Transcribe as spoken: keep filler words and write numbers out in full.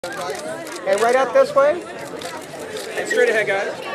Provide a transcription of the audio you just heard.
And right out this way. And straight ahead, guys.